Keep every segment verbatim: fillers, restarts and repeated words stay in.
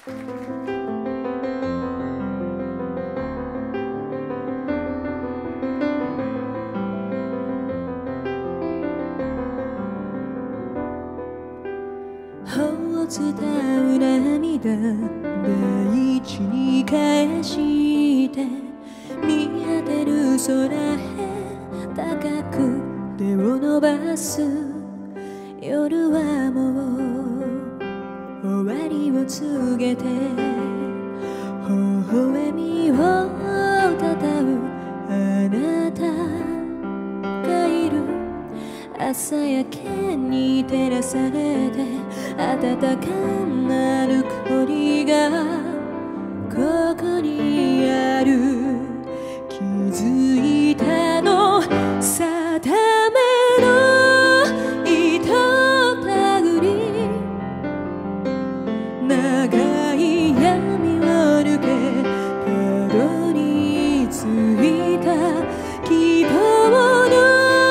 ほつたう涙大地に返して見当てる空へ高く手を伸ばす夜はもう終わりを告げて微笑みをたたうあなたがいる朝焼けに照らされて暖かなる氷がここにある気づいたの定めの糸たぐり長い闇を抜けたどり着いた希望の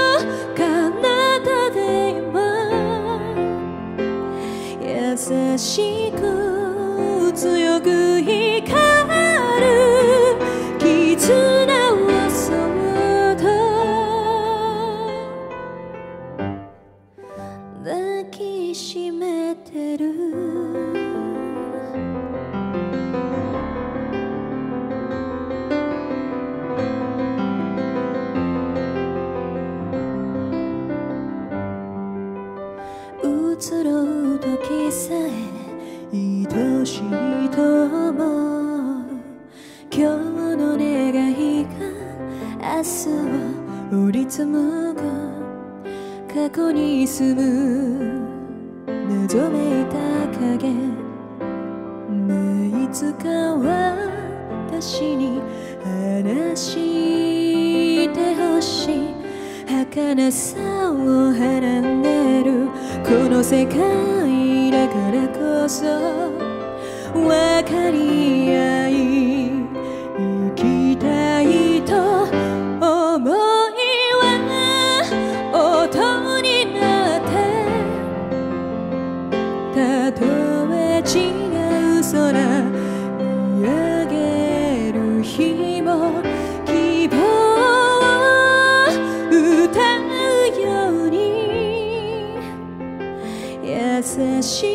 優しく強く光る絆をそっと抱きしめてる移ろう時さえ愛しいと思う今日の願いが明日は降り紡ぐ過去に住む謎めいた影ねいつか私に話してほしい儚さをはらんでるこの世界だからこそ分かり合い生きたいと思いは音になってたとえ違う空見上げる日も希望歌うように優しい